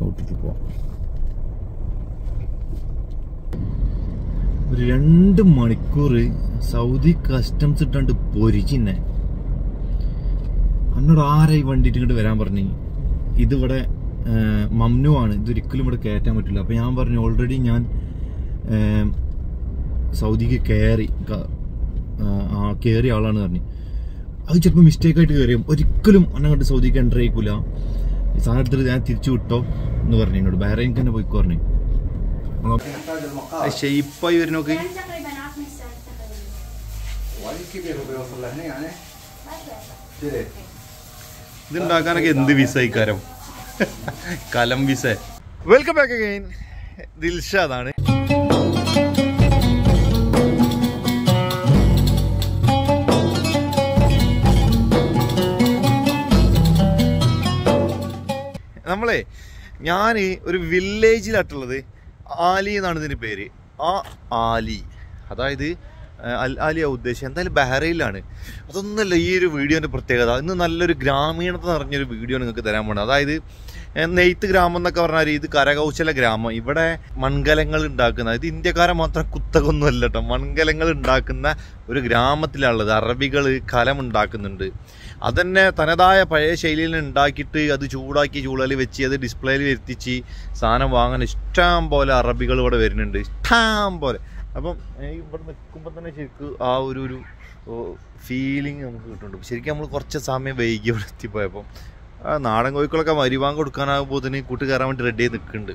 ചെക്കൗട്ടിക്ക് പോവാം. ഒരു 2 മണിക്കൂർ സൗദി കസ്റ്റംസ് ഇട്ടാണ്ട് പൊരിച്ചിന്നെ. എന്നോട് ആരായി വണ്ടിയിട്ട് ഇങ്ങോട്ട് വരാൻ പറഞ്ഞു. ഇതിവിടെ മംനു ആണ്, ഇതൊരിക്കലും ഇവിടെ കയറ്റാൻ പറ്റില്ല. അപ്പം ഞാൻ പറഞ്ഞു ഓൾറെഡി ഞാൻ സൗദിക്ക് കയറിയ ആളാണ് പറഞ്ഞു. അത് ചിലപ്പോൾ മിസ്റ്റേക്കായിട്ട് കയറിയും ഒരിക്കലും അങ്ങോട്ട് സൗദിക്ക് എൻ്റർ ചെയ്യിക്കില്ല. ഈ സാധനം എടുത്തിട്ട് ഞാൻ തിരിച്ചു വിട്ടോ എന്ന് പറഞ്ഞു എന്നോട്. ബഹ്റൈനിക്ക് തന്നെ പോയിക്കോ പറഞ്ഞു. ഷെയ്പ്പായി വരുന്നോക്ക്. ഇതുണ്ടാക്കാനൊക്കെ എന്ത് വിസ ഇക്കാരം, കലം വിസ. വെൽക്കം ബാക്ക് അഗൈൻ, ദിൽഷാദാണ്. നമ്മളെ ഞാൻ ഒരു വില്ലേജിലാട്ടുള്ളത്. ആലി എന്നാണ് ഇതിൻ്റെ പേര്. ആലി, അതായത് അൽ ആലിയ ഉദ്ദേശം എന്തായാലും ബഹ്റൈനിലാണ്. അതൊന്നുമല്ല ഈ ഒരു വീഡിയോൻ്റെ പ്രത്യേകത. ഇന്ന് നല്ലൊരു ഗ്രാമീണത നിറഞ്ഞൊരു വീഡിയോ നിങ്ങൾക്ക് തരാൻ പോകുന്നത്. അതായത് നെയ്ത്ത് ഗ്രാമം എന്നൊക്കെ പറഞ്ഞാൽ ഇത് കരകൗശല ഗ്രാമം. ഇവിടെ മൺകലങ്ങൾ ഉണ്ടാക്കുന്ന, ഇത് ഇന്ത്യക്കാരെ മാത്രം കുത്തകൊന്നും അല്ല കേട്ടോ, മൺകലങ്ങൾ ഉണ്ടാക്കുന്ന ഒരു ഗ്രാമത്തിലാണുള്ളത്. അറബികൾ കലം ഉണ്ടാക്കുന്നുണ്ട്. അതന്നെ തനതായ പഴയ ശൈലിയിൽ ഉണ്ടാക്കിയിട്ട് അത് ചൂടാക്കി ചൂളൽ വെച്ച് അത് ഡിസ്പ്ലേയിൽ വരുത്തിച്ച് സാധനം വാങ്ങാൻ ഇഷ്ടം പോലെ അറബികൾ ഇവിടെ വരുന്നുണ്ട്, ഇഷ്ടം പോലെ. അപ്പം ഇവിടെ നിൽക്കുമ്പോൾ തന്നെ ശരിക്കും ആ ഒരു ഫീലിംഗ് നമുക്ക് കിട്ടുന്നുണ്ട്. ശരിക്കും നമ്മൾ കുറച്ച് സമയം വൈകി ഇവിടെ എത്തിപ്പോയപ്പം നാടൻ കോഴികളൊക്കെ മരിവാൻ കൊടുക്കാനാകുമ്പോൾ തന്നെ കൂട്ട് കയറാൻ വേണ്ടി റെഡി ആയി നിൽക്കുന്നുണ്ട്.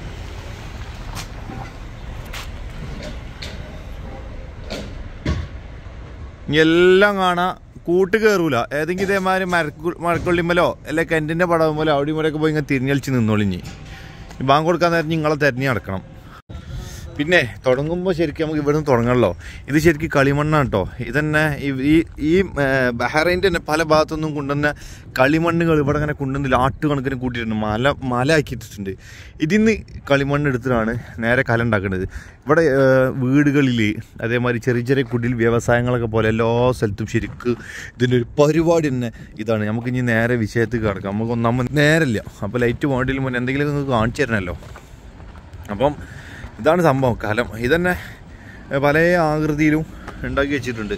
ഇനി എല്ലാം കാണാം, കൂട്ട് കയറൂല. ഏതെങ്കിലും ഇതേമാതിരി മരക്കൊള്ളിമ്മലോ അല്ലെ കിണറ്റിൻ്റെ പടവുമ്പോലോ അവിടെ ഇവിടെയൊക്കെ പോയി ഇങ്ങനെ തിരിഞ്ഞളിച്ച് നിന്നോളിഞ്ഞ് ബാങ്ക് കൊടുക്കാൻ നേരം നിങ്ങളെ തിരഞ്ഞ് നടക്കണം. പിന്നെ തുടങ്ങുമ്പോൾ ശരിക്കും നമുക്ക് ഇവിടുന്ന് തുടങ്ങണമല്ലോ. ഇത് ശരിക്കും കളിമണ്ണാണ് കേട്ടോ. ഇതന്നെ ഈ ബഹ്റൈൻ്റെ തന്നെ പല ഭാഗത്തുനിന്നും കൊണ്ടുവന്ന കളിമണ്ണുകൾ ഇവിടെ അങ്ങനെ കൊണ്ടുവന്നില്ല, ആട്ടുകണക്കിന് കൂട്ടിയിട്ടുണ്ട്, മല ആക്കിയിട്ടുണ്ട്. ഇതിന്ന് കളിമണ്ണ് എടുത്തിട്ടാണ് നേരെ കല ഉണ്ടാക്കേണ്ടത്. ഇവിടെ വീടുകളിൽ അതേമാതിരി ചെറിയ ചെറിയ കുടിൽ വ്യവസായങ്ങളൊക്കെ പോലെ എല്ലാ സ്ഥലത്തും ശരിക്കും ഇതിൻ്റെ ഒരു പരിപാടി തന്നെ ഇതാണ്. നമുക്ക് ഇനി നേരെ വിഷയത്തിൽ കിടക്കാം. നമുക്ക് ഒന്നാമത് നേരമില്ല. അപ്പോൾ ലൈറ്റ് പോകേണ്ടതിൽ മുന്നേ എന്തെങ്കിലും നിങ്ങൾക്ക് കാണിച്ചു തരണമല്ലോ. അപ്പം ഇതാണ് സംഭവം, കലം. ഇതന്നെ പല ആകൃതിയിലും ഉണ്ടാക്കി വെച്ചിട്ടുണ്ട്.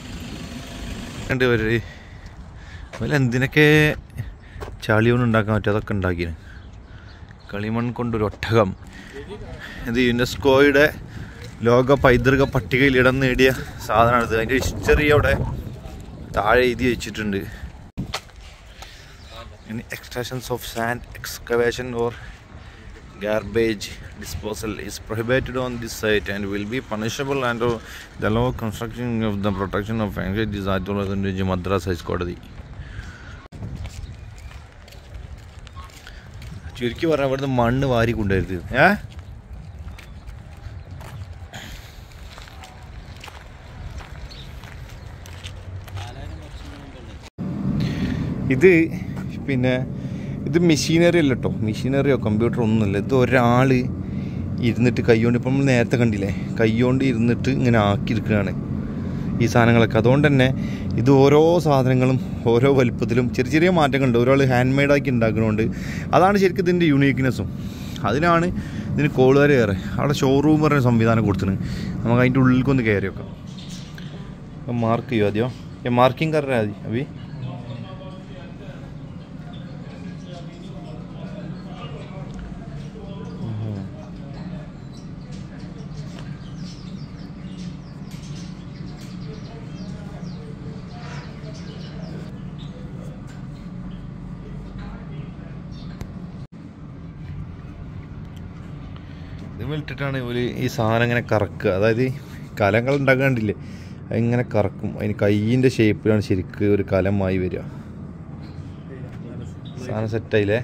അതുപോലെ എന്തിനൊക്കെ ചളിയൊന്നും ഉണ്ടാക്കാൻ പറ്റും അതൊക്കെ ഉണ്ടാക്കിന്. കളിമൺ കൊണ്ടൊരു ഒട്ടകം. ഇത് യുനെസ്കോയുടെ ലോക പൈതൃക പട്ടികയിൽ ഇടം നേടിയ സാധനമാണിത്. അതിൻ്റെ ഹിസ്റ്ററി അവിടെ താഴെ എഴുതി വെച്ചിട്ടുണ്ട്. Extractions of sand excavation or garbage disposal is prohibited on this site and will be punishable under the law construction of the protection of ancient is Madras High Court. ചുരുക്കി പറഞ്ഞാൽ ഇവിടുന്ന് മണ്ണ് വാരി കൊണ്ടുവരുത്. ഇത് പിന്നെ ഇത് മെഷീനറി അല്ല കേട്ടോ, മെഷീനറിയോ കമ്പ്യൂട്ടറോ ഒന്നുമില്ല. ഇത് ഒരാൾ ഇരുന്നിട്ട് കൈകൊണ്ട്, ഇപ്പം നമ്മൾ നേരത്തെ കണ്ടില്ലേ, കൈകൊണ്ട് ഇരുന്നിട്ട് ഇങ്ങനെ ആക്കിയെടുക്കുകയാണ് ഈ സാധനങ്ങളൊക്കെ. അതുകൊണ്ട് തന്നെ ഇത് ഓരോ സാധനങ്ങളും ഓരോ വലുപ്പത്തിലും ചെറിയ ചെറിയ മാറ്റങ്ങളുണ്ട്. ഒരാൾ ഹാൻഡ് മെയ്ഡാക്കി ഉണ്ടാക്കുന്നതുകൊണ്ട് അതാണ് ശരിക്കും ഇതിൻ്റെ യുണീക്ക്നെസ്സും. അതിനാണ് ഇതിന് കോളുകാർ കയറി. അവിടെ ഷോറൂം പറഞ്ഞ സംവിധാനം കൊടുത്തിട്ടുണ്ട്. നമുക്ക് അതിൻ്റെ ഉള്ളിലേക്കൊന്ന് കയറി വെക്കാം. അപ്പം മാർക്ക് ചെയ്യുമോ ആദ്യം? മാർക്കിങ് കറ മതി അഭി. ഇട്ടിട്ടാണ് ഒരു ഈ സാധനം ഇങ്ങനെ കറക്കുക. അതായത് കലങ്ങൾ ഉണ്ടാക്കാണ്ടില്ലേ, അതിങ്ങനെ കറക്കും. അതിന് കയ്യിൻ്റെ ഷേപ്പിലാണ് ശരിക്കും ഒരു കലമായി വരിക. സാധനം സെറ്റായില്ലേ?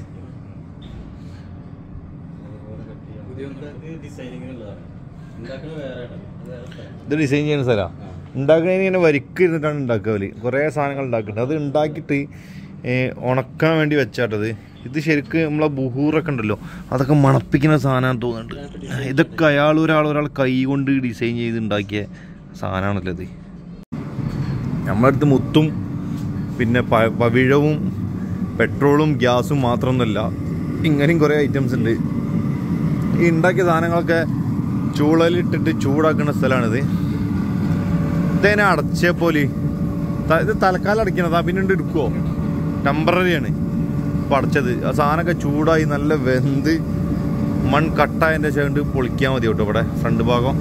ഇത് ഡിസൈൻ ചെയ്യുന്ന സ്ഥലമാണ്. ഉണ്ടാക്കുന്നതിന് ഇങ്ങനെ വരിക്കിരുന്നിട്ടാണ് ഉണ്ടാക്കുക. കുറേ സാധനങ്ങൾ ഉണ്ടാക്കുന്നുണ്ട്. അത് ഉണ്ടാക്കിയിട്ട് ഉണക്കാൻ വേണ്ടി വെച്ചാട്ടത്. ഇത് ശരിക്കും നമ്മളെ ബുഹൂറൊക്കെ ഉണ്ടല്ലോ, അതൊക്കെ മണപ്പിക്കുന്ന സാധനം തോന്നുന്നുണ്ട്. ഇതൊക്കെ ഒരാൾ കൈ കൊണ്ട് ഡിസൈൻ ചെയ്ത് ഉണ്ടാക്കിയ സാധനമാണല്ലോ ഇത്. നമ്മുടെ അടുത്ത് മുത്തും പിന്നെ പവിഴവും പെട്രോളും ഗ്യാസും മാത്രമൊന്നുമല്ല, ഇങ്ങനെയും കുറേ ഐറ്റംസ് ഉണ്ട്. ഈ ഉണ്ടാക്കിയ സാധനങ്ങളൊക്കെ ചൂളലിട്ടിട്ട് ചൂടാക്കുന്ന സ്ഥലമാണിത്. ഇതേനെ അടച്ച പോലെ ഇത് തൽക്കാലം അടയ്ക്കണതാ, പിന്നെ എടുക്കുമോ? ടെമ്പററിയാണ് ഇപ്പോൾ അടച്ചത്. ആ സാധനമൊക്കെ ചൂടായി നല്ല വെന്ത് മൺ കട്ടായതിൻ്റെ ചേണ്ട് പൊളിക്കാൻ മതി കേട്ടോ. ഇവിടെ ഫ്രണ്ട് ഭാഗം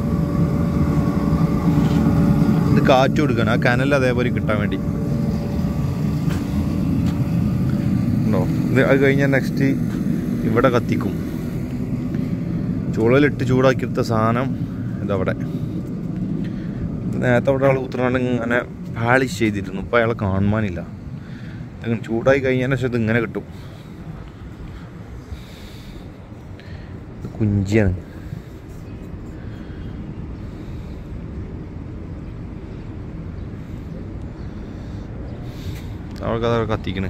ഇത് കാറ്റ് കൊടുക്കണം, ആ കനൽ അതേപോലെ കിട്ടാൻ വേണ്ടി ഉണ്ടോ. ഇത് അത് കഴിഞ്ഞാൽ നെക്സ്റ്റ് ഇവിടെ കത്തിക്കും. ചൂളലിട്ട് ചൂടാക്കിയെടുത്ത സാധനം ഇതവിടെ. നേരത്തെ അവിടെ ആൾ കുത്തിനാണ്ട് ഇങ്ങനെ പാളിഷ് ചെയ്തിരുന്നു. ഇപ്പോൾ അയാളെ കാണുവാനില്ല. ചൂടായി കഴിഞ്ഞാൽ ശേഷം ഇതിങ്ങനെ കിട്ടും. കുഞ്ചിയാണ്. അവർക്ക് കത്തിക്കണേ.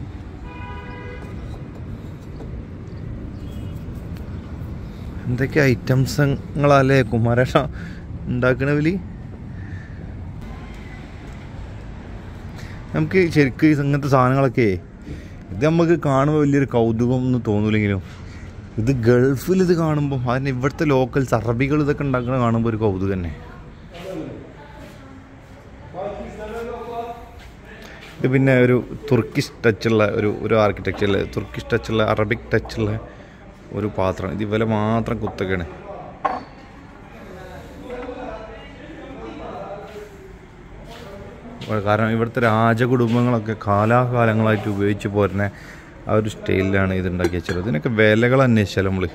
എന്തൊക്കെ ഐറ്റംസുകളല്ലേ കുമാരേഷ ഉണ്ടാക്കണതിൽ. നമുക്ക് ശരിക്കും ഇങ്ങനത്തെ സാധനങ്ങളൊക്കെ ഇത് നമുക്ക് കാണുമ്പോൾ വലിയൊരു കൗതുകം ഒന്നും തോന്നില്ലെങ്കിലും ഇത് ഗൾഫിൽ ഇത് കാണുമ്പോൾ അതിന് ഇവിടുത്തെ ലോക്കൽസ് അറബികൾ ഇതൊക്കെ ഉണ്ടാക്കുന്ന കാണുമ്പോൾ ഒരു കൗതുകം തന്നെ. ഇത് പിന്നെ ഒരു തുർക്കിഷ് ടച്ചുള്ള ഒരു ആർക്കിടെക്ചറിൽ തുർക്കിഷ് ടച്ചുള്ള അറബിക് ടച്ചുള്ള ഒരു പാത്രം. ഇത് ഇവരെ മാത്രം കുത്തൊക്കെയാണ്. കാരണം ഇവിടുത്തെ രാജകുടുംബങ്ങളൊക്കെ കാലാകാലങ്ങളായിട്ട് ഉപയോഗിച്ച് പോരുന്ന ആ ഒരു സ്റ്റൈലിലാണ് ഇത് ഉണ്ടാക്കി വെച്ചത്. ഇതിനൊക്കെ വിലകൾ അന്വേഷിച്ചാൽ നമ്മൾ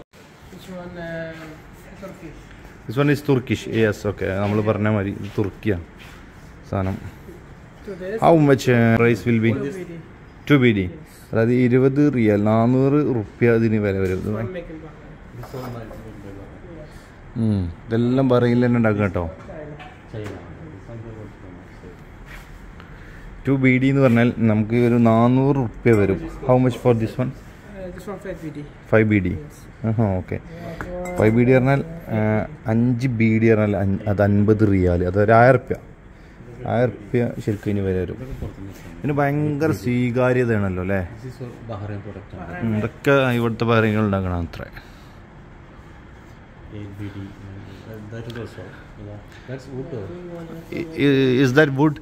this one is Turkish. Yes, okay. നമ്മൾ പറഞ്ഞ മാതിരി തുർക്കിയാണ് സാധനം. How much price will be? 2 BD, അതായത് 20 റിയാൽ, 400 റുപ്യ ഇതിന് വില വരും. ഇതെല്ലാം പറയിൽ തന്നെ ഉണ്ടാക്കുക കേട്ടോ. 2 BD എന്ന് പറഞ്ഞാൽ നമുക്ക് ഒരു 400 റുപ്യ വരും. How much for this one? 5 BD. Okay. 5 BD പറഞ്ഞാൽ 5 BD പറഞ്ഞാൽ അത് 50 റിയാൽ, അത് ഒരു 1000 റുപ്യ. 1000 റുപ്യ ശരിക്കും ഇനി വില വരും. ഇതിന് ഭയങ്കര സ്വീകാര്യതയാണല്ലോ അല്ലേ. ഇതൊക്കെ ഇവിടുത്തെ ബഹ്റൈനികൾ ഉണ്ടാക്കണം അത്ര. Is that wood?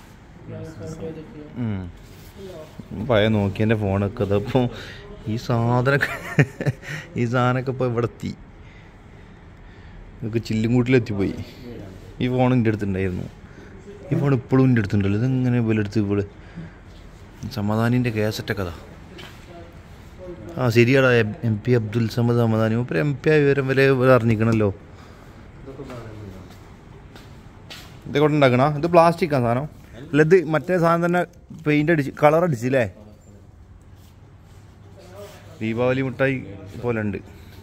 പഴയ നോക്കിയൻ്റെ ഫോണൊക്കെ അതപ്പോൾ ഈ സാധനമൊക്കെ ഇപ്പോൾ ഇവിടെ എത്തി. ഇതൊക്കെ ചില്ലുംകൂട്ടിലെത്തിപ്പോയി. ഈ ഫോൺ എൻ്റെ അടുത്തുണ്ടായിരുന്നു. ഈ ഫോൺ ഇപ്പോഴും എൻ്റെ അടുത്തുണ്ടല്ലോ. ഇതെങ്ങനെ വിലെടുത്ത് ഇവിടെ സമാധാനിൻ്റെ കേസറ്റൊക്കെ അതാ. ആ ശരിയാടാ, MP അബ്ദുൽ സമദ് സമദാനി. ഇപ്പോൾ MP ആയ വിവരം വരെ അറിഞ്ഞിക്കണല്ലോ. ഇതൊക്കെ കൊണ്ട് ഉണ്ടാക്കണ ഇത് പ്ലാസ്റ്റിക്കാണ് സാധനം അല്ല. ഇത് മറ്റേ സാധനം തന്നെ പെയിൻ്റ് അടിച്ച് കളർ അടിച്ചില്ലേ. ദീപാവലി മിഠായി പോലെ ഉണ്ട്.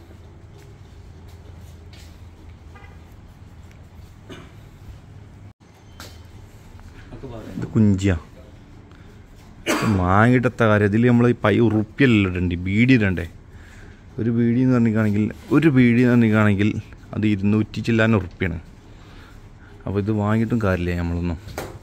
ഇത് കുഞ്ചിയ വാങ്ങിയിട്ടത്ത കാര്യം. ഇതിൽ നമ്മൾ ഈ റുപ്യല്ലോ ഇടണ്ടേ, ബീഡി ഇടണ്ടേ. ഒരു ബീഡി എന്ന് പറഞ്ഞിട്ടാണെങ്കിൽ അത് 200 ചില്ലാൻ റുപ്യാണ്. അപ്പോൾ ഇത് വാങ്ങിയിട്ടും കാര്യമില്ല നമ്മളൊന്നും.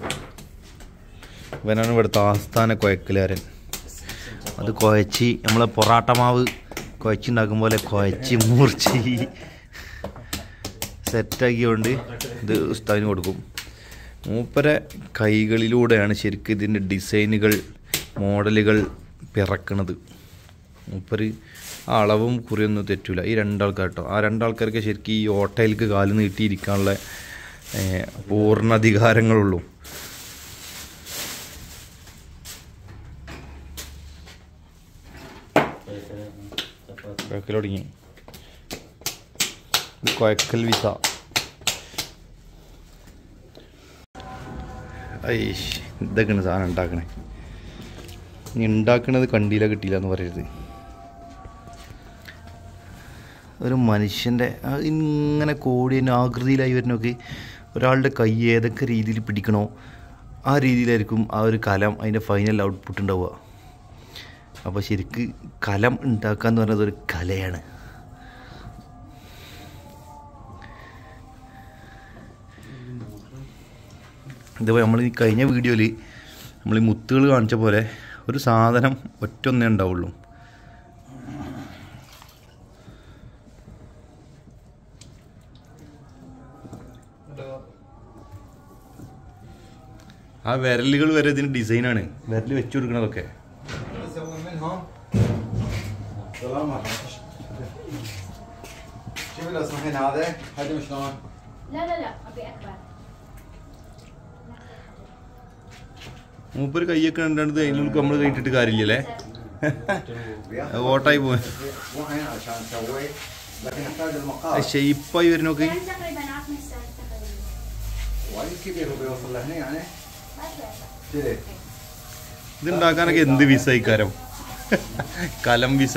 ഇവനാണ് ഇവിടുത്തെ ആസ്ഥാന കുഴക്കലുകാരൻ. അത് കുഴച്ച് നമ്മളെ പൊറാട്ട മാവ് കുഴച്ചുണ്ടാക്കും പോലെ കുഴച്ച് മുറിച്ച് സെറ്റാക്കിക്കൊണ്ട് ഇത് ഉസ്താദിന് കൊടുക്കും. മൂപ്പരെ കൈകളിലൂടെയാണ് ശരിക്കും ഇതിൻ്റെ ഡിസൈനുകൾ, മോഡലുകൾ പിറക്കണത്. മൂപ്പര് ആ അളവും കുറിയൊന്നും തെറ്റില്ല. ഈ 2 ആൾക്കാർ കേട്ടോ. ആ 2 ആൾക്കാർക്ക് ശരിക്കും ഈ ഓട്ടയിലേക്ക് കാല് നീട്ടിയിരിക്കാനുള്ള പൂർണ്ണാധികാരങ്ങളുള്ളൂ. കുഴക്കൽ തുടങ്ങി. കുഴക്കൽ വിസ. ഇതൊക്കെയാണ് സാധനം ഉണ്ടാക്കണേ. ഇനി ഉണ്ടാക്കണത് കണ്ടില്ല കിട്ടിയില്ല എന്ന് പറയരുത്. ഒരു മനുഷ്യൻ്റെ ഇങ്ങനെ കോടിയൻ്റെ ആകൃതിയിലായി വരുന്നൊക്കെ ഒരാളുടെ കൈ ഏതൊക്കെ രീതിയിൽ പിടിക്കണോ ആ രീതിയിലായിരിക്കും ആ ഒരു കലം അതിൻ്റെ ഫൈനൽ ഔട്ട്പുട്ട് ഉണ്ടാവുക. അപ്പോൾ ശരിക്ക് കലം ഉണ്ടാക്കുക എന്ന് പറയുന്നത് ഒരു കലയാണ്. ഇതുപോലെ നമ്മൾ ഈ കഴിഞ്ഞ വീഡിയോയിൽ നമ്മൾ ഈ മുത്തുകൾ കാണിച്ച പോലെ ഒരു സാധനം ഒറ്റൊന്നേ ഉണ്ടാവുള്ളൂ. ആ വിരലുകൾ വരെ ഇതിന് ഡിസൈനാണ്, വിരൽ വെച്ചു കൊടുക്കണതൊക്കെ. മൂപ്പര് കയ്യൊക്കെ കണ്ടത് അതിനുള്ളിൽ നമ്മൾ കഴിട്ടിട്ട് കാര്യമില്ലല്ലേ, ഓട്ടായി പോവാൻ. ഷെയ്പ്പായി വരുന്നൊക്കെ ഇതുണ്ടാക്കാനൊക്കെ എന്ത് വിസ ഇക്കാരം, കലം വിസ.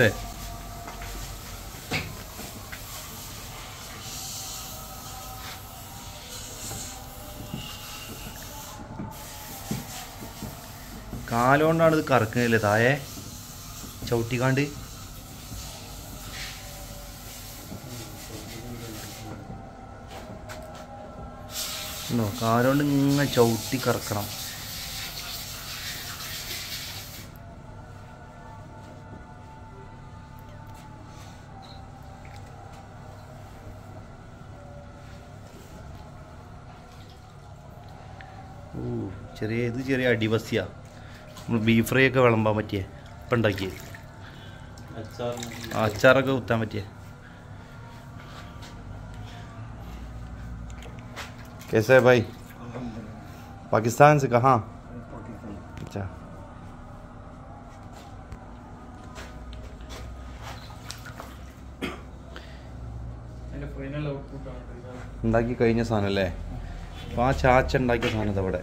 കാലുകൊണ്ടാണ് ഇത് കറക്കുന്നില്ലേ താഴെ ചവിട്ടിക്കാണ്ട്. കാലുകൊണ്ട് ഇങ്ങനെ ചവിട്ടി കറക്കണം. ചെറിയ അടിവസ്യ നമ്മൾ ബീഫ് ഫ്രൈ ഒക്കെ വിളമ്പാൻ പറ്റിയ ഇപ്പം ഉണ്ടാക്കിയ അച്ചാറൊക്കെ കുത്താൻ പറ്റിയ. कैसे है भाई? पाकिस्तान से कहाँ? अच्छा, ഉണ്ടാക്കി കഴിഞ്ഞ സാധനം അല്ലേ? അപ്പോൾ ആ ചാച്ച ഉണ്ടാക്കിയ സാധനം അവിടെ.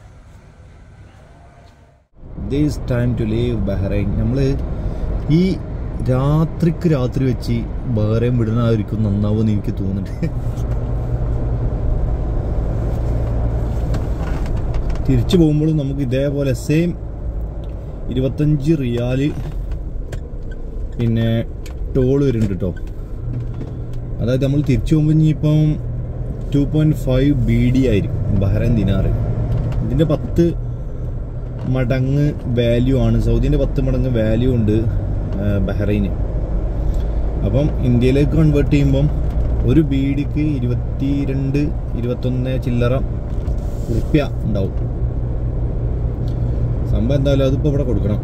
This time to leave Bahrain. നമ്മൾ ഈ രാത്രി വെച്ച് ബഹ്റൈൻ വിടുന്നതായിരിക്കും നന്നാവുമെന്ന് എനിക്ക് തോന്നുന്നുണ്ട്. തിരിച്ചു പോകുമ്പോഴും നമുക്ക് ഇതേപോലെ സെയിം 25 റിയാല് പിന്നെ ടോൾ വരുന്നുണ്ട് കേട്ടോ. അതായത് നമ്മൾ തിരിച്ചു പോകുമ്പോൾ ഇനിയിപ്പം 2.5 BD ആയിരിക്കും ബഹ്റൈൻ ദിനാറ്. ഇതിൻ്റെ 10 മടങ്ങ് വാല്യൂ ആണ്. സൗദീൻ്റെ 10 മടങ്ങ് വാല്യൂ ഉണ്ട് ബഹ്റൈന്. അപ്പം ഇന്ത്യയിലേക്ക് കൺവേർട്ട് ചെയ്യുമ്പം ഒരു ബീഡിക്ക് 22-21 ചില്ലറ ഉറുപ്യ ഉണ്ടാവും. സംഭവം എന്തായാലും അതിപ്പോൾ ഇവിടെ കൊടുക്കണം.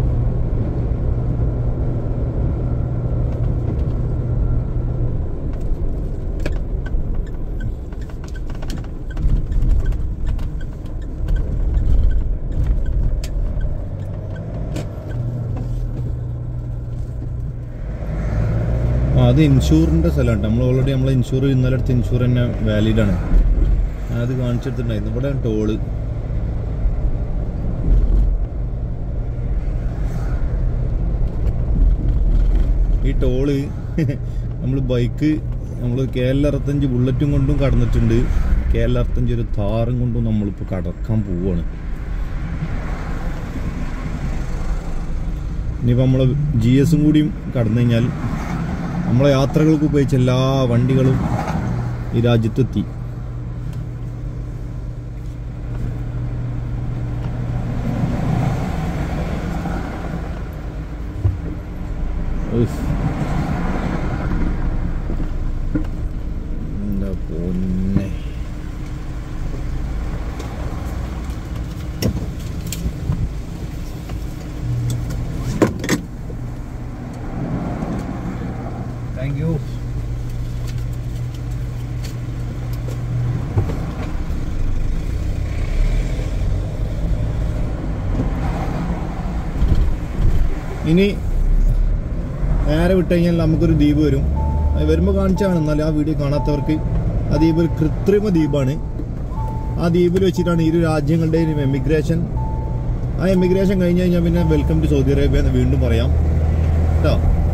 അത് ഇൻഷൂറിൻ്റെ സ്ഥലമാണ്. നമ്മൾ ഓൾറെഡി നമ്മളെ ഇൻഷൂർ ഇന്നലെ അടുത്ത ഇൻഷൂർ തന്നെ വാലിഡാണ്. അത് കാണിച്ചെടുത്തിട്ടുണ്ടായിരുന്നു. ഇവിടെ ടോള് ഈ ടോള് നമ്മൾ ബൈക്ക് നമ്മൾ KL65 ബുള്ളറ്റും കൊണ്ടും കടന്നിട്ടുണ്ട്. KL65 ഒരു താറും കൊണ്ടും നമ്മളിപ്പോൾ കടക്കാൻ പോവുകയാണ്. ഇനിയിപ്പോൾ നമ്മൾ GS കൂടിയും കടന്നു കഴിഞ്ഞാൽ നമ്മളെ യാത്രകൾക്ക് ഉപയോഗിച്ച എല്ലാ വണ്ടികളും ഈ രാജ്യത്തെത്തി. എന്താ പൊന്നെ, താങ്ക് യു. ഇനി നേരെ വിട്ട് കഴിഞ്ഞാൽ നമുക്കൊരു ദ്വീപ് വരും. വരുമ്പോൾ കാണിച്ചാണ്, എന്നാൽ ആ വീഡിയോ കാണാത്തവർക്ക് ആ ദ്വീപ് ഒരു കൃത്രിമ ദ്വീപാണ്. ആ ദ്വീപിൽ വെച്ചിട്ടാണ് ഇരു രാജ്യങ്ങളുടെയും എമിഗ്രേഷൻ. ആ എമിഗ്രേഷൻ കഴിഞ്ഞ് കഴിഞ്ഞാൽ പിന്നെ വെൽക്കം ടു സൗദി അറേബ്യ എന്ന് വീണ്ടും പറയാം കേട്ടോ.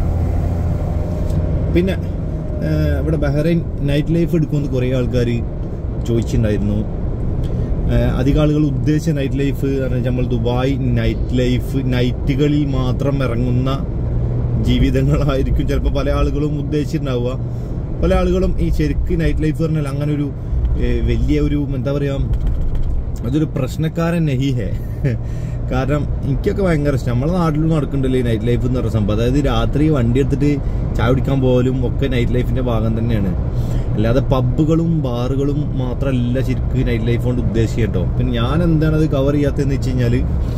പിന്നെ ഇവിടെ ബഹ്റൈൻ നൈറ്റ് ലൈഫ് എടുക്കുമെന്ന് കുറേ ആൾക്കാർ ചോദിച്ചിട്ടുണ്ടായിരുന്നു. അധികം ആളുകൾ ഉദ്ദേശിച്ച നൈറ്റ് ലൈഫ് പറഞ്ഞാൽ നമ്മൾ ദുബായ് നൈറ്റ് ലൈഫ്, നൈറ്റുകളിൽ മാത്രം ഇറങ്ങുന്ന ജീവിതങ്ങളായിരിക്കും ചിലപ്പോൾ പല ആളുകളും ഉദ്ദേശിച്ചിട്ടുണ്ടാവുക. പല ആളുകളും ഈ ശരിക്കും നൈറ്റ് ലൈഫ് പറഞ്ഞാൽ അങ്ങനെ ഒരു വലിയ ഒരു എന്താ പറയുക, അതൊരു പ്രശ്നക്കാരൻ നഹി ഹേ. കാരണം എനിക്കൊക്കെ ഭയങ്കര ഇഷ്ടം. നമ്മളെ നാട്ടിലും നടക്കുന്നുണ്ടല്ലോ ഈ നൈറ്റ് ലൈഫ് എന്ന് പറഞ്ഞ സംഭവം. അതായത് രാത്രി വണ്ടി എടുത്തിട്ട് ചായ കുടിക്കാൻ പോലും ഒക്കെ നൈറ്റ് ലൈഫിന്റെ ഭാഗം തന്നെയാണ്. അല്ലാതെ പബ്ബുകളും ബാറുകളും മാത്രമല്ല ശരിക്കും നൈറ്റ് ലൈഫ് കൊണ്ട് ഉദ്ദേശിക്കുക കേട്ടോ. പിന്നെ ഞാൻ എന്താണ് അത് കവർ ചെയ്യാത്തതെന്ന് വെച്ച് കഴിഞ്ഞാൽ,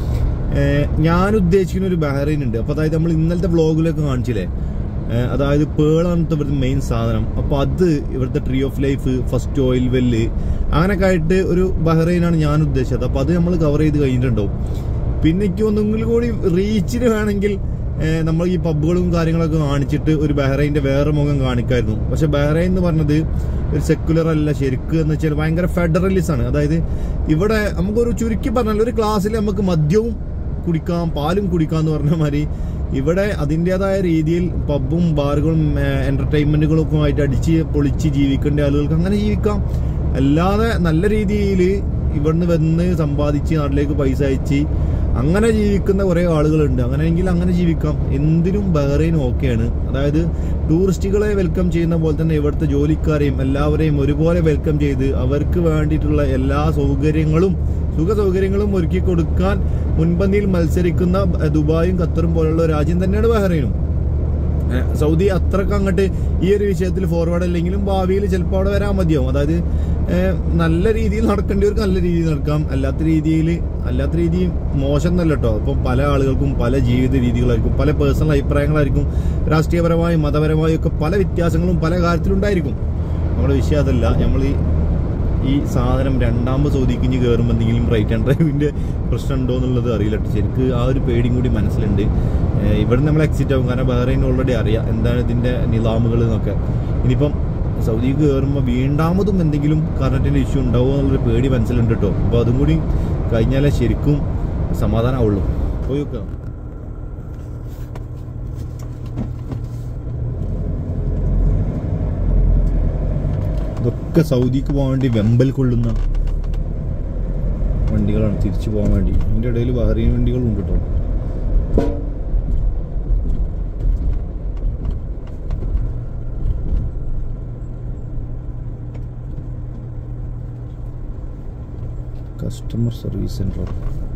ഞാൻ ഉദ്ദേശിക്കുന്ന ഒരു ബഹ്റൈൻ ഉണ്ട്. അപ്പോൾ അതായത് നമ്മൾ ഇന്നലത്തെ വ്ളോഗിലൊക്കെ കാണിച്ചില്ലേ, അതായത് പേളാണ് ഇവിടുത്തെ മെയിൻ സാധനം. അപ്പോൾ അത് ഇവിടുത്തെ tree of life, first oil well, അങ്ങനെയൊക്കെ ആയിട്ട് ഒരു ബഹ്റൈനാണ് ഞാൻ ഉദ്ദേശിച്ചത്. അപ്പോൾ അത് നമ്മൾ കവർ ചെയ്ത് കഴിഞ്ഞിട്ടുണ്ടാവും. പിന്നെ എനിക്ക് ഒന്നെങ്കിലും കൂടി റീച്ചിന് വേണമെങ്കിൽ നമ്മൾ ഈ പബ്ബുകളും കാര്യങ്ങളൊക്കെ കാണിച്ചിട്ട് ഒരു ബഹ്റൈൻ്റെ വേറെ മുഖം കാണിക്കായിരുന്നു. പക്ഷെ ബഹ്റൈൻ എന്ന് പറഞ്ഞത് ഒരു സെക്കുലർ അല്ല ശരിക്കും എന്ന് വെച്ചാൽ ഭയങ്കര ഫെഡറലിസ്റ്റ് ആണ്. അതായത് ഇവിടെ നമുക്കൊരു ചുരുക്കി പറഞ്ഞാൽ ഒരു ക്ലാസ്സിൽ നമുക്ക് മദ്യവും കുടിക്കാം പാലും കുടിക്കാം എന്ന് പറഞ്ഞ മാതിരി ഇവിടെ അതിൻ്റെതായ രീതിയിൽ പബ്ബും ബാറുകളും എന്റർടൈൻമെന്റുകളും ഒക്കെ ആയിട്ട് അടിച്ച് പൊളിച്ച് ജീവിക്കേണ്ട ആളുകൾക്ക് അങ്ങനെ ജീവിക്കാം. അല്ലാതെ നല്ല രീതിയിൽ ഇവിടുന്ന് വന്ന് സമ്പാദിച്ച് നാട്ടിലേക്ക് പൈസ അയച്ച് അങ്ങനെ ജീവിക്കുന്ന കുറേ ആളുകളുണ്ട്. അങ്ങനെയെങ്കിൽ അങ്ങനെ ജീവിക്കാം. എന്തിനും ബഹ്റൈൻ ഓക്കെയാണ്. അതായത് ടൂറിസ്റ്റുകളെ വെൽക്കം ചെയ്യുന്ന പോലെ തന്നെ ഇവിടുത്തെ ജോലിക്കാരെയും എല്ലാവരെയും ഒരുപോലെ വെൽക്കം ചെയ്ത് അവർക്ക് വേണ്ടിയിട്ടുള്ള എല്ലാ സുഖ സൗകര്യങ്ങളും ഒരുക്കി കൊടുക്കാൻ മുൻപന്തിയിൽ മത്സരിക്കുന്ന ദുബായും ഖത്തറും പോലുള്ള രാജ്യം തന്നെയാണ് ബഹ്റൈനും. സൗദി അത്രക്ക് അങ്ങോട്ട് ഈ ഒരു വിഷയത്തിൽ ഫോർവേഡ് അല്ലെങ്കിലും ഭാവിയിൽ ചിലപ്പോൾ അവിടെ വരാൻ മതിയാവും. അതായത് നല്ല രീതിയിൽ നടക്കേണ്ടവർക്ക് നല്ല രീതിയിൽ നടക്കാം, അല്ലാത്ത രീതി മോശം എന്നല്ല കേട്ടോ. അപ്പം പല ആളുകൾക്കും പല ജീവിത രീതികളായിരിക്കും, പല പേഴ്സണൽ അഭിപ്രായങ്ങളായിരിക്കും, രാഷ്ട്രീയപരമായും മതപരമായും ഒക്കെ പല വ്യത്യാസങ്ങളും പല കാര്യത്തിലുണ്ടായിരിക്കും. നമ്മുടെ വിഷയം അതല്ല. നമ്മൾ ഈ സാധനം രണ്ടാമത് സൗദിക്ക് ഇനി കയറുമ്പോൾ എന്തെങ്കിലും റൈറ്റ് ആൻഡ് ഡ്രൈവിൻ്റെ പ്രശ്നം ഉണ്ടോ എന്നുള്ളത് അറിയില്ല. ശരിക്ക് ആ ഒരു പേടിയും കൂടി മനസ്സിലുണ്ട്. ഇവിടെ നമ്മൾ എക്സിറ്റ് ആവും, കാരണം ബഹ്റൈൻ ഓൾറെഡി അറിയാം എന്താണ് ഇതിൻ്റെ നിലാമുകൾ എന്നൊക്കെ. ഇനിയിപ്പം സൗദിക്ക് കയറുമ്പോൾ വീണ്ടാമതും എന്തെങ്കിലും കറണ്ടിൻ്റെ ഇഷ്യൂ ഉണ്ടാവുമോ എന്നുള്ളൊരു പേടി മനസ്സിലുണ്ട് കേട്ടോ. അപ്പോൾ അതും കൂടി കഴിഞ്ഞാലേ ശരിക്കും സമാധാനമാവുള്ളൂ. പോയി നോക്കാം. ഇതൊക്കെ സൗദിക്ക് പോകാൻ വേണ്ടി വെമ്പൽ കൊള്ളുന്ന വണ്ടികളാണ് തിരിച്ചു പോകാൻ വേണ്ടി. അതിൻ്റെ ഇടയിൽ ബഹ്റൈൻ വണ്ടികളും ഉണ്ട് കേട്ടോ. Customer service centre.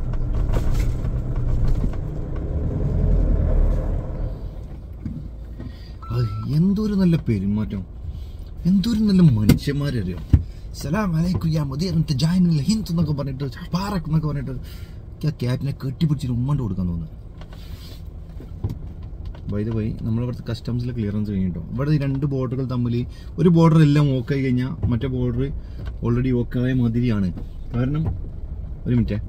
എന്തൊരു നല്ല പെരുമാറ്റം, എന്തൊരു നല്ല മനുഷ്യന്മാരറിയാം. സലാം അലൈക്കും യാ മുദീർ അൻത ജായിൻ മിനൽ ഹിന്ദ് എന്നൊക്കെ പറഞ്ഞിട്ട് ബാറക് എന്നൊക്കെ പറഞ്ഞിട്ട് ക്യാബിനെ കെട്ടിപ്പിടിച്ചിട്ട് ഉമ്മണ്ട് കൊടുക്കാൻ തോന്നുന്നു. ബൈ ദ വൈ നമ്മളിവിടുത്തെ കസ്റ്റംസിലെ ക്ലിയറൻസ് കഴിഞ്ഞിട്ടോ. ഇവിടെ ഈ രണ്ട് ബോർഡറുകൾ തമ്മിൽ ഒരു ബോർഡർ എല്ലാം ഓക്കെ ആയി കഴിഞ്ഞാൽ മറ്റേ ബോർഡർ ഓൾറെഡി ഓക്കെ ആയ മാതിരിയാണ്. കാരണം ഒരു മിനിറ്റ്,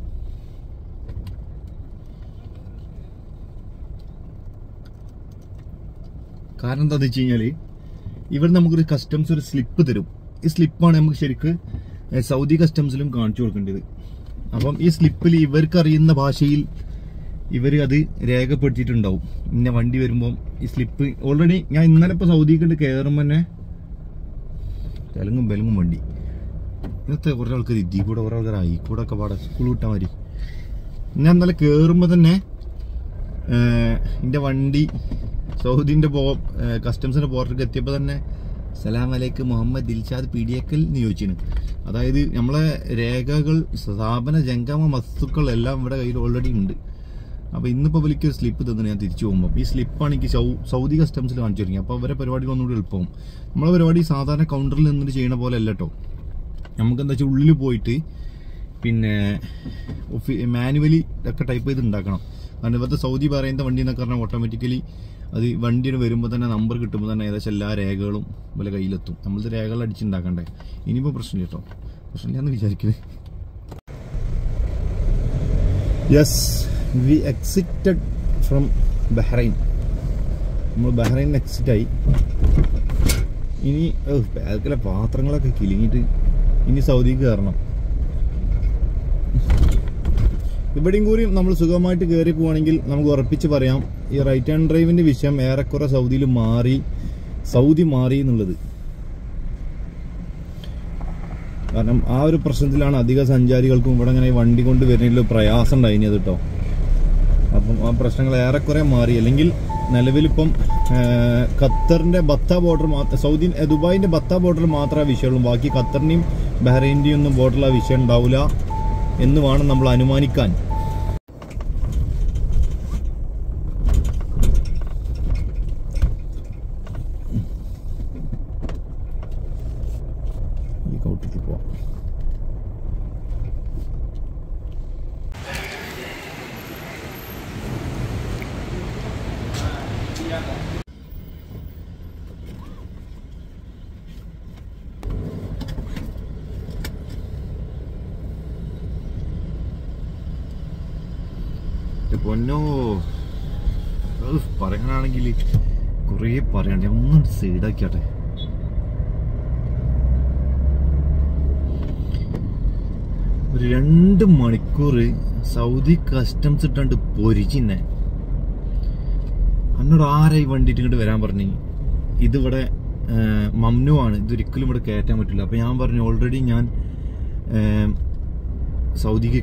കാരണം എന്താണെന്ന് വെച്ച് കഴിഞ്ഞാൽ ഇവിടെ നമുക്കൊരു കസ്റ്റംസ് ഒരു സ്ലിപ്പ് തരും. ഈ സ്ലിപ്പാണ് നമുക്ക് ശരിക്ക് സൗദി കസ്റ്റംസിലും കാണിച്ചു കൊടുക്കേണ്ടത്. അപ്പം ഈ സ്ലിപ്പിൽ ഇവർക്ക് അറിയുന്ന ഭാഷയിൽ ഇവർ അത് രേഖപ്പെടുത്തിയിട്ടുണ്ടാവും. ഇന്ന വണ്ടി വരുമ്പം ഈ സ്ലിപ്പ് ഓൾറെഡി ഞാൻ ഇന്നലെ ഇപ്പോൾ സൗദിക്ക് കയറുമ്പോൾ തന്നെ തെലുങ്കും ബെലുങ്കും വണ്ടി. ഇന്നത്തെ കുറേ ആൾക്കാർ ഇതിൽ കൂടെ കുറേ ആൾക്കാർ ആയിക്കൂടെ ഒക്കെ പാടെ സ്കൂൾ വിട്ടാൽ മതി. ഞാൻ ഇന്നലെ കയറുമ്പോൾ തന്നെ എൻ്റെ വണ്ടി സൗദിൻ്റെ കസ്റ്റംസിൻ്റെ ബോർഡറിലേക്ക് എത്തിയപ്പോൾ തന്നെ സലാം അലൈക്കും മുഹമ്മദ് ദിൽഷാദ് PDAക്കൽ എന്ന് ചോദിച്ചിന്. അതായത് നമ്മളെ രേഖകൾ, സ്ഥാപന ജംഗമ വസ്തുക്കൾ എല്ലാം ഇവിടെ കയ്യിൽ ഓൾറെഡി ഉണ്ട്. അപ്പോൾ ഇന്നിപ്പോൾ വലിക്കൊരു സ്ലിപ്പ് തന്നെ ഞാൻ തിരിച്ചു പോകുമ്പോൾ ഈ സ്ലിപ്പാണ് എനിക്ക് സൗദി കസ്റ്റംസിൽ കാണിച്ചു തുടങ്ങി. അപ്പോൾ അവരെ പരിപാടികൾ ഒന്നുകൂടി എളുപ്പമാവും. നമ്മളെ പരിപാടി സാധാരണ കൗണ്ടറിൽ നിന്നിട്ട് ചെയ്യണ പോലെ അല്ല കേട്ടോ. നമുക്കെന്താ വെച്ചാൽ ഉള്ളിൽ പോയിട്ട് പിന്നെ മാനുവലി ഒക്കെ ടൈപ്പ് ചെയ്ത് ഉണ്ടാക്കണം. കാരണം ഇവിടുത്തെ സൗദി പറയുന്ന വണ്ടി എന്നൊക്കെ പറഞ്ഞാൽ ഓട്ടോമാറ്റിക്കലി അത് വണ്ടിയുടെ വരുമ്പോൾ തന്നെ നമ്പർ കിട്ടുമ്പോൾ തന്നെ ഏകദേശം എല്ലാ രേഖകളും പോലെ കയ്യിലെത്തും. നമ്മളിത് രേഖകൾ അടിച്ചുണ്ടാക്കണ്ടേ. ഇനിയിപ്പോൾ പ്രശ്നമില്ല കേട്ടോ, പ്രശ്നമില്ലാന്ന് വിചാരിക്കുന്നത്. Yes, we exited from Bahrain. നമ്മൾ ബഹ്റൈൻ എക്സിറ്റായി. ഇനി ബാക്കിലെ പാത്രങ്ങളൊക്കെ കിളിങ്ങിയിട്ട് ഇനി സൗദിക്ക് കയറണം. ഇവിടെയും കൂടി നമ്മൾ സുഖമായിട്ട് കയറി പോവുകയാണെങ്കിൽ നമുക്ക് ഉറപ്പിച്ച് പറയാം ഈ റൈറ്റ് ഹാൻഡ് ഡ്രൈവിൻ്റെ വിഷയം ഏറെക്കുറെ സൗദി മാറി എന്നുള്ളത്. കാരണം ആ ഒരു പ്രശ്നത്തിലാണ് അധിക സഞ്ചാരികൾക്കും ഇവിടെ ഇങ്ങനെ വണ്ടി കൊണ്ട് വരുന്നതിൽ പ്രയാസം ഉണ്ടായിന് കേട്ടോ. അപ്പം ആ പ്രശ്നങ്ങൾ ഏറെക്കുറെ മാറി. അല്ലെങ്കിൽ നിലവിലിപ്പം ഖത്തറിൻ്റെ ബത്ത ബോർഡർ മാത്രം, ദുബായിൻ്റെ ബത്ത ബോർഡർ മാത്രമേ വിഷയമുള്ളൂ. ബാക്കി ഖത്തറിൻ്റെയും ബഹ്റൈൻ്റെയും ഒന്നും ബോർഡറിൽ ആ വിഷയം ഉണ്ടാവില്ല എന്ന് വേണം നമ്മൾ അനുമാനിക്കാൻ. പൊന്നോ പറയാനാണെങ്കിൽ കുറേ പറയാണ്ട്. ഒന്നും സൈഡാക്കിയാട്ടെ. ഒരു 2 മണിക്കൂർ സൗദി കസ്റ്റംസ് ഇട്ടാണ്ട് പൊരിച്ചിന്നെ. എന്നോട് ആരായി വണ്ടിയിട്ട് ഇങ്ങോട്ട് വരാൻ പറഞ്ഞു. ഇതിവിടെ മംനു ആണ്, ഇതൊരിക്കലും ഇവിടെ കയറ്റാൻ പറ്റില്ല. അപ്പം ഞാൻ പറഞ്ഞു ഓൾറെഡി ഞാൻ സൗദിക്ക്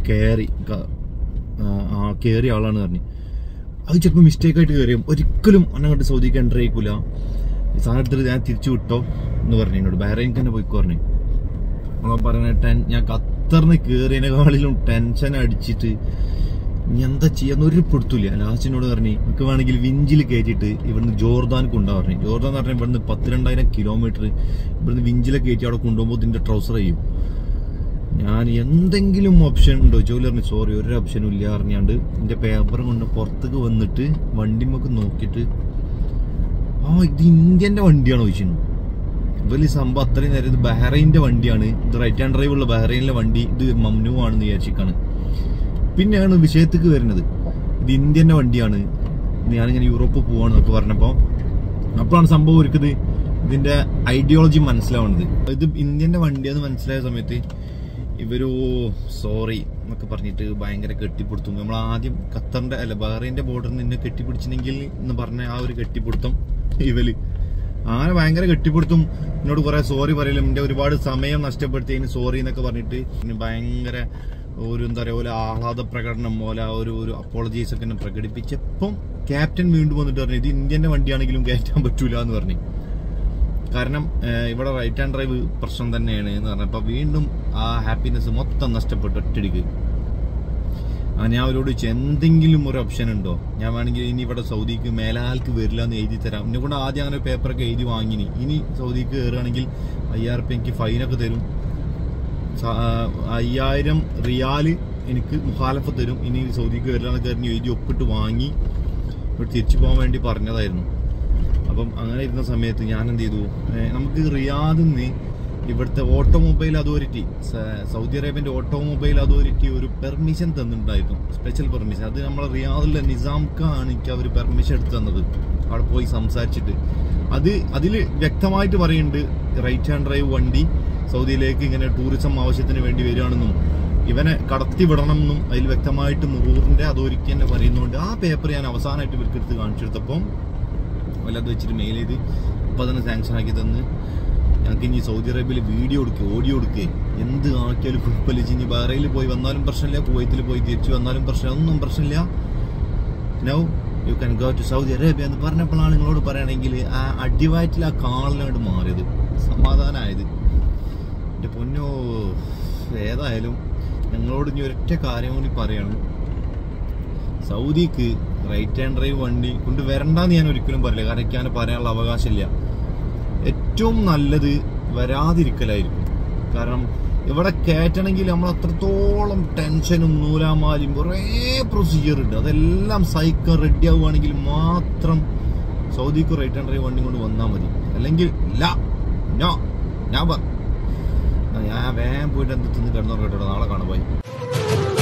കയറിയ ആളാണ് പറഞ്ഞു. അത് ചിലപ്പോൾ മിസ്റ്റേക്കായിട്ട് കയറിയും ഒരിക്കലും അങ്ങോട്ട് സൗദിക്ക് എൻ്റർ ആയിക്കൂല. സാധനത്തിൽ ഞാൻ തിരിച്ചു വിട്ടോ എന്ന് പറഞ്ഞു എന്നോട്. ബഹ്റൈൻക്ക് തന്നെ പോയിക്കോ പറഞ്ഞു. നമ്മൾ പറഞ്ഞ ഞാൻ ഖത്തറിന് കയറിയതിനെക്കാളിലും ടെൻഷൻ അടിച്ചിട്ട് എന്താ ചെയ്യാന്ന് ഒരു പിടുത്തില്ല. ലാസ്റ്റിനോട് പറഞ്ഞു എനിക്ക് വേണമെങ്കിൽ വിഞ്ചിൽ കയറ്റിയിട്ട് ഇവിടുന്ന് ജോർദാൻ കൊണ്ടുപോകാൻ പറഞ്ഞു. ജോർദാൻ എന്ന് പറഞ്ഞാൽ ഇവിടുന്ന് 12,000 കിലോമീറ്റർ ഇവിടുന്ന് വിഞ്ചിലെ കയറ്റി അവിടെ കൊണ്ടുപോകുമ്പോൾ ഇതിൻ്റെ ട്രൗസർ ചെയ്യും. ഞാൻ എന്തെങ്കിലും ഓപ്ഷൻ ഉണ്ടോ ജോലി പറഞ്ഞു. സോറി, ഒരു ഓപ്ഷനും ഇല്ല അറിഞ്ഞാണ്ട് എൻ്റെ പേപ്പറും കൊണ്ട് പുറത്തേക്ക് വന്നിട്ട് വണ്ടിമൊക്കെ നോക്കിയിട്ട് ഇത് ഇന്ത്യൻ്റെ വണ്ടിയാണോ ചോദിച്ചു. വലിയ സംഭവം അത്രയും നേരം ഇത് ബഹ്റൈൻ്റെ വണ്ടിയാണ്, ഇത് റൈറ്റ് ഹാൻഡ് ഡ്രൈവ് ഉള്ള ബഹ്റൈനിലെ വണ്ടി, ഇത് മംനു ആണെന്ന് വിചാരിച്ചിട്ടാണ്. പിന്നെയാണ് വിഷയത്തേക്ക് വരുന്നത്. ഇത് ഇന്ത്യൻ്റെ വണ്ടിയാണ്, ഞാനിങ്ങനെ യൂറോപ്പ് പോവാണെന്നൊക്കെ പറഞ്ഞപ്പോൾ അപ്പോഴാണ് സംഭവം ഒരുക്കുന്നത് ഇതിൻ്റെ ഐഡിയോളജി മനസ്സിലാവുന്നത്. ഇത് ഇന്ത്യൻ്റെ വണ്ടിയാന്ന് മനസ്സിലായ സമയത്ത് ഇവരോ സോറി എന്നൊക്കെ പറഞ്ഞിട്ട് ഭയങ്കര കെട്ടിപ്പിടുത്തും. നമ്മൾ ആദ്യം ഖത്തറിൻ്റെ അല്ല ബഹ്റൈൻ്റെ ബോർഡറിൽ നിന്ന് കെട്ടിപ്പിടിച്ചില്ലെങ്കിൽ എന്ന് പറഞ്ഞ ആ ഒരു കെട്ടിപ്പിടുത്തം ഇവര് അങ്ങനെ ഭയങ്കര കെട്ടിപ്പിടുത്തും. എന്നോട് കുറെ സോറി പറയലും എൻ്റെ ഒരുപാട് സമയം നഷ്ടപ്പെടുത്തിയതിന് സോറി എന്നൊക്കെ പറഞ്ഞിട്ട് ഭയങ്കര ഒരു എന്താ പറയുക പോലെ ആഹ്ലാദ പ്രകടനം പോലെ ഒരു അപ്പോളജീസ് ഒക്കെ എന്നെ പ്രകടിപ്പിച്ചപ്പം ക്യാപ്റ്റൻ വീണ്ടും വന്നിട്ട് പറഞ്ഞു ഇത് ഇന്ത്യൻ്റെ വണ്ടിയാണെങ്കിലും കയറ്റാൻ പറ്റൂല എന്ന് പറഞ്ഞു. കാരണം ഇവിടെ റൈറ്റ് ഹാൻഡ് ഡ്രൈവ് പ്രശ്നം തന്നെയാണ് എന്ന് പറഞ്ഞപ്പോൾ വീണ്ടും ആ ഹാപ്പിനെസ് മൊത്തം നഷ്ടപ്പെട്ടു ഒറ്റടിക്ക്. ഞാൻ അവരോട് ചോദിച്ചു എന്തെങ്കിലും ഒരു ഓപ്ഷൻ ഉണ്ടോ, ഞാൻ വേണമെങ്കിൽ ഇനി ഇവിടെ സൗദിക്ക് മേലാൽക്ക് വരില്ല എന്ന് എഴുതി തരാം. എന്നെ കൊണ്ട് ആദ്യം അങ്ങനെ പേപ്പറൊക്കെ എഴുതി വാങ്ങിനി. ഇനി സൗദിക്ക് കയറുകയാണെങ്കിൽ 5,000 രൂപ എനിക്ക് ഫൈനൊക്കെ തരും, 5,000 റിയാൽ എനിക്ക് മുഖാലഫ തരും. ഇനി സൗദിക്ക് വരില്ല എന്നൊക്കെ പറഞ്ഞ് എഴുതി ഒപ്പിട്ട് വാങ്ങി ഇവിടെ തിരിച്ചു പോകാൻ വേണ്ടി പറഞ്ഞതായിരുന്നു. അപ്പം അങ്ങനെ ഇരുന്ന സമയത്ത് ഞാൻ എന്ത് ചെയ്തു, നമുക്ക് റിയാദിൽ നിന്ന് ഇവിടുത്തെ ഓട്ടോമൊബൈൽ അതോറിറ്റി, സൗദി അറേബ്യൻ്റെ ഓട്ടോമൊബൈൽ അതോറിറ്റി ഒരു പെർമിഷൻ തന്നിട്ടുണ്ടായിരുന്നു, സ്പെഷ്യൽ പെർമിഷൻ. അത് നമ്മളെ റിയാദിലെ നിസാംക്കാണ് എനിക്ക് അവർ പെർമിഷൻ എടുത്ത് തന്നത്. അവിടെ പോയി സംസാരിച്ചിട്ട് അതിൽ വ്യക്തമായിട്ട് പറയുന്നുണ്ട് റൈറ്റ് ഹാൻഡ് ഡ്രൈവ് വണ്ടി സൗദിയിലേക്ക് ഇങ്ങനെ ടൂറിസം ആവശ്യത്തിന് വേണ്ടി വരികയാണെന്നും ഇവനെ കടത്തി വിടണം എന്നും അതിൽ വ്യക്തമായിട്ട് മുറൂറിൻ്റെ അതോറിറ്റി തന്നെ പറയുന്നതുകൊണ്ട് ആ പേപ്പർ ഞാൻ അവസാനമായിട്ട് ഇവർക്ക് എടുത്ത് കാണിച്ചെടുത്തപ്പം വല്ലത് വെച്ചിട്ട് മെയിൽ ചെയ്ത് അപ്പം തന്നെ സാങ്ഷൻ ആക്കി തന്ന് ഞങ്ങൾക്ക് ഇനി സൗദി അറേബ്യയിൽ വീഡിയോ എടുക്കുക ഓഡിയോ എടുക്കുക എന്ത് ആക്കിയാലും കുഴപ്പമില്ല. ഇനി ബഹ്റൈനിൽ പോയി വന്നാലും പ്രശ്നമില്ല, കുവൈത്തിൽ പോയി തിരിച്ചു വന്നാലും പ്രശ്നം, ഒന്നും പ്രശ്നമില്ല. Now you can go to Saudi Arabia എന്ന് പറഞ്ഞപ്പോഴാണ് നിങ്ങളോട് പറയുകയാണെങ്കിൽ ആ അടിവാറ്റിൽ ആ കാളിനോട് മാറിയത്, സമാധാനമായത്. എൻ്റെ പൊന്നോ, ഏതായാലും ഞങ്ങളോട് ഇനി ഒരൊറ്റ കാര്യം കൂടി പറയണം, സൗദിക്ക് റൈറ്റ് ഹാൻഡ് ഡ്രൈവ് വണ്ടി കൊണ്ട് വരണ്ടെന്ന് ഞാൻ ഒരിക്കലും പറയില്ല. കാരണം എനിക്ക് അങ്ങനെ പറയാനുള്ള അവകാശമില്ല. ഏറ്റവും നല്ലത് വരാതിരിക്കലായിരിക്കും. കാരണം ഇവിടെ കയറ്റണമെങ്കിൽ നമ്മൾ അത്രത്തോളം ടെൻഷനും നൂലാമാലും കുറേ പ്രൊസീജിയർ ഉണ്ട്. അതെല്ലാം സൈക്കിൾ റെഡി ആവുകയാണെങ്കിൽ മാത്രം സൗദിക്ക് റൈറ്റ് ഹാൻഡ് ഡ്രൈവ് വണ്ടി കൊണ്ട് വന്നാൽ മതി. അല്ലെങ്കിൽ ഞാൻ വേഗം പോയിട്ട് എന്ത് തിന്ന് കിടന്നോർക്കട്ടോ. നാളെ കാണാം. ബൈ.